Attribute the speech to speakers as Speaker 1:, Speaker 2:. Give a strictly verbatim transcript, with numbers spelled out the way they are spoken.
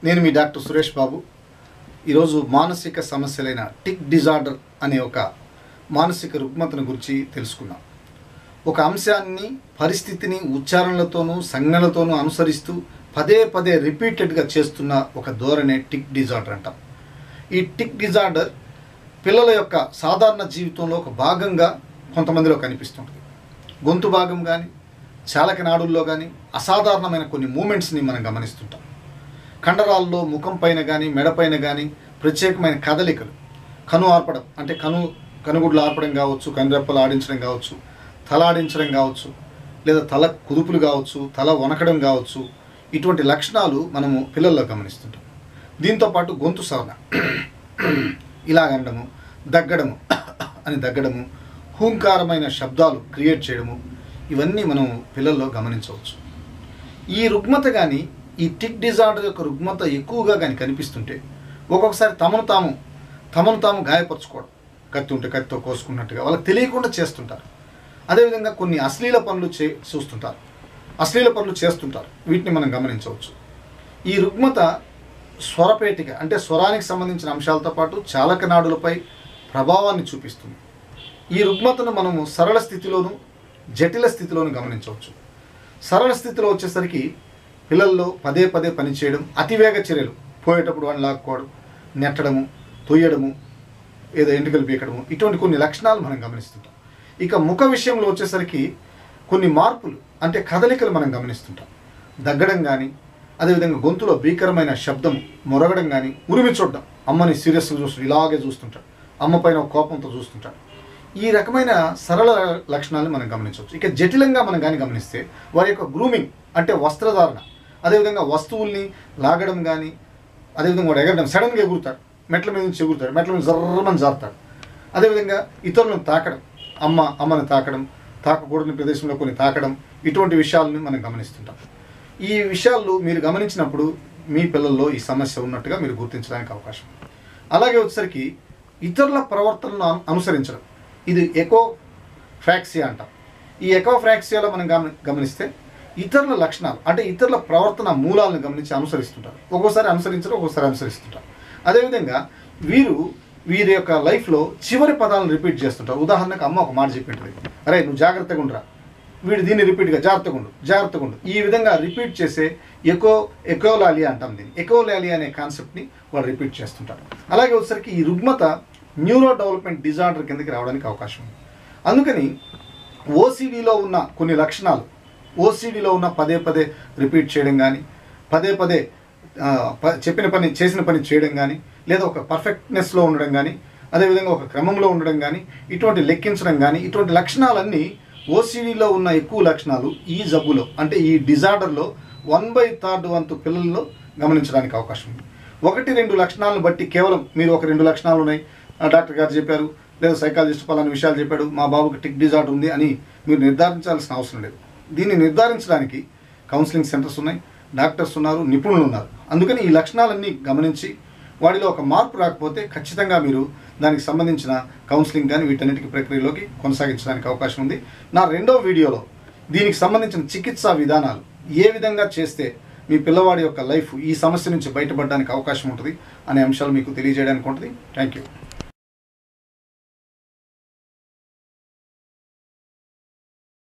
Speaker 1: నేను మీ డాక్టర్ సురేష్ బాబు. ఈరోజు మానసిక సమస్యలైన టిక్ డిజార్డర్ అనే ఒక మానసిక రుగ్మతను గురించి తెలుసుకున్నాం. ఒక అంశాన్ని పరిస్థితిని ఉచ్చారణలతోనూ సంజ్ఞలతోనూ అనుసరిస్తూ పదే పదే రిపీటెడ్గా చేస్తున్న ఒక ధోరణే టిక్ డిజార్డర్ అంటాం. ఈ టిక్ డిజార్డర్ పిల్లల యొక్క సాధారణ జీవితంలో ఒక భాగంగా కొంతమందిలో కనిపిస్తుంటుంది. గొంతు భాగం కానీ చాలక నాడుల్లో కానీ అసాధారణమైన కొన్ని మూమెంట్స్ని మనం గమనిస్తుంటాం. కండరాల్లో ముఖం పైన కానీ మెడపైన కానీ ప్రత్యేకమైన కదలికలు, కను ఆర్పడం అంటే కను కనుగుడ్లు ఆర్పడం కావచ్చు, కనురెప్పలు ఆడించడం కావచ్చు, తల ఆడించడం కావచ్చు, లేదా తల కుదుపులు కావచ్చు, తల వనకడం కావచ్చు, ఇటువంటి లక్షణాలు మనము పిల్లల్లో గమనిస్తుంటాం. దీంతోపాటు గొంతు సవరణ, ఇలాగనడము, దగ్గడము అని దగ్గడము, హూంకారమైన శబ్దాలు క్రియేట్ చేయడము, ఇవన్నీ మనం పిల్లల్లో గమనించవచ్చు. ఈ రుగ్మత కానీ ఈ టిక్ డిజార్డర్ యొక్క రుగ్మత ఎక్కువగా కానీ కనిపిస్తుంటే ఒక్కొక్కసారి తమను తాము తమను తాము గాయపరచుకోవడం, కత్తి ఉంటే కత్తితో కోసుకున్నట్టుగా వాళ్ళకి తెలియకుండా చేస్తుంటారు. అదేవిధంగా కొన్ని అశ్లీల పనులు చే చూస్తుంటారు అశ్లీల పనులు చేస్తుంటారు వీటిని మనం గమనించవచ్చు. ఈ రుగ్మత స్వరపేటిక అంటే స్వరానికి సంబంధించిన అంశాలతో పాటు చాలక నాడులపై ప్రభావాన్ని చూపిస్తుంది. ఈ రుగ్మతను మనము సరళ స్థితిలోను జటిల స్థితిలోను గమనించవచ్చు. సరళ స్థితిలో వచ్చేసరికి పిల్లల్లో పదే పదే పనిచేయడం, అతివేగ చర్యలు, పోయేటప్పుడు వాడిని లాక్కోవడం, నెట్టడము, తొయ్యడము, ఏదో ఎంటుకలు పీకడము, ఇటువంటి కొన్ని లక్షణాలు మనం గమనిస్తుంటాం. ఇక ముఖ విషయంలో వచ్చేసరికి కొన్ని మార్పులు అంటే కదలికలు మనం గమనిస్తుంటాం. దగ్గడం కానీ, అదేవిధంగా గొంతులో భీకరమైన శబ్దము, మొరగడం కానీ, ఉరిమి చూడడం, అమ్మని సీరియస్గా చూస్తూ ఇలాగే చూస్తుంటాడు, అమ్మ పైన కోపంతో చూస్తుంటాడు. ఈ రకమైన సరళ లక్షణాలను మనం గమనించవచ్చు. ఇక జటిలంగా మనం కానీ గమనిస్తే వారి యొక్క గ్రూమింగ్ అంటే వస్త్రధారణ, అదేవిధంగా వస్తువుల్ని లాగడం కానీ, అదేవిధంగా వాడు ఎగరడం, సడన్గా ఎగురుతాడు, మెట్ల మీద నుంచి ఎగురుతాడు, మెట్ల మీద జర్రమని జారుతాడు. అదేవిధంగా ఇతరులను తాకడం, అమ్మ అమ్మని తాకడం, తాకకూడని ప్రదేశంలో కొన్ని తాకడం, ఇటువంటి విషయాలను మనం గమనిస్తుంటాం. ఈ విషయాలు మీరు గమనించినప్పుడు మీ పిల్లల్లో ఈ సమస్య ఉన్నట్టుగా మీరు గుర్తించడానికి అవకాశం. అలాగే వచ్చేసరికి ఇతరుల ప్రవర్తనను అనుసరించడం, ఇది ఎకో ఫ్రాక్సియా అంటాం. ఈ ఎకో ఫ్రాక్సియాలో మనం గమ గమనిస్తే ఇతరుల లక్షణాలు అంటే ఇతరుల ప్రవర్తన మూలాలను గమనించి అనుసరిస్తుంటారు. ఒక్కోసారి అనుసరించరు, ఒక్కోసారి అనుసరిస్తుంటారు. అదేవిధంగా వీరు వీరి యొక్క లైఫ్లో చివరి పదాలను రిపీట్ చేస్తుంటారు. ఉదాహరణకు అమ్మ ఒక మాట చెప్పింటుంది, అరే నువ్వు జాగ్రత్తగా ఉండరా, వీడు దీన్ని రిపీట్గా జాగ్రత్తగా ఉండు జాగ్రత్తగా ఉండు ఈ విధంగా రిపీట్ చేసే ఎకో ఎకోలాలియా అంటాం. దీన్ని ఎకోలాలియా అనే కాన్సెప్ట్ని వాళ్ళు రిపీట్ చేస్తుంటారు. అలాగే వచ్చేసరికి ఈ రుగ్మత న్యూరో డెవలప్మెంట్ డిజార్డర్ కిందకి రావడానికి అవకాశం ఉంది. అందుకని ఓసిడిలో ఉన్న కొన్ని లక్షణాలు, ఓసిడిలో ఉన్న పదే పదే రిపీట్ చేయడం కానీ, పదే పదే చెప్పిన పని చేసిన పని చేయడం కానీ, లేదా ఒక పర్ఫెక్ట్నెస్లో ఉండడం కానీ, అదేవిధంగా ఒక క్రమంలో ఉండడం కానీ, ఇటువంటి లెక్కించడం కానీ, ఇటువంటి లక్షణాలన్నీ ఓసిడిలో ఉన్న ఎక్కువ లక్షణాలు ఈ జబ్బులో అంటే ఈ డిజార్డర్లో వన్ బై థర్డ్ వంతు పిల్లల్లో గమనించడానికి అవకాశం ఉంది. ఒకటి రెండు లక్షణాలను బట్టి కేవలం మీరు ఒక రెండు లక్షణాలు ఉన్నాయి డాక్టర్ గారు చెప్పారు, లేదా సైకాలజిస్ట్ పలానా విషయాలు చెప్పాడు, మా బాబుకి టిక్ డిజార్డర్ ఉంది అని మీరు నిర్ధారించాల్సిన అవసరం లేదు. దీన్ని నిర్ధారించడానికి కౌన్సిలింగ్ సెంటర్స్ ఉన్నాయి, డాక్టర్స్ ఉన్నారు, నిపుణులు ఉన్నారు. అందుకని ఈ లక్షణాలన్నీ గమనించి వాడిలో ఒక మార్పు రాకపోతే ఖచ్చితంగా మీరు దానికి సంబంధించిన కౌన్సిలింగ్ కానీ వీటన్నిటికీ ప్రక్రియలోకి కొనసాగించడానికి అవకాశం ఉంది. నా రెండో వీడియోలో దీనికి సంబంధించిన చికిత్సా విధానాలు ఏ విధంగా చేస్తే మీ పిల్లవాడి యొక్క లైఫ్ ఈ సమస్య నుంచి బయటపడడానికి అవకాశం ఉంటుంది అనే అంశాలు మీకు తెలియజేయడానికి ఉంటుంది. Thank you.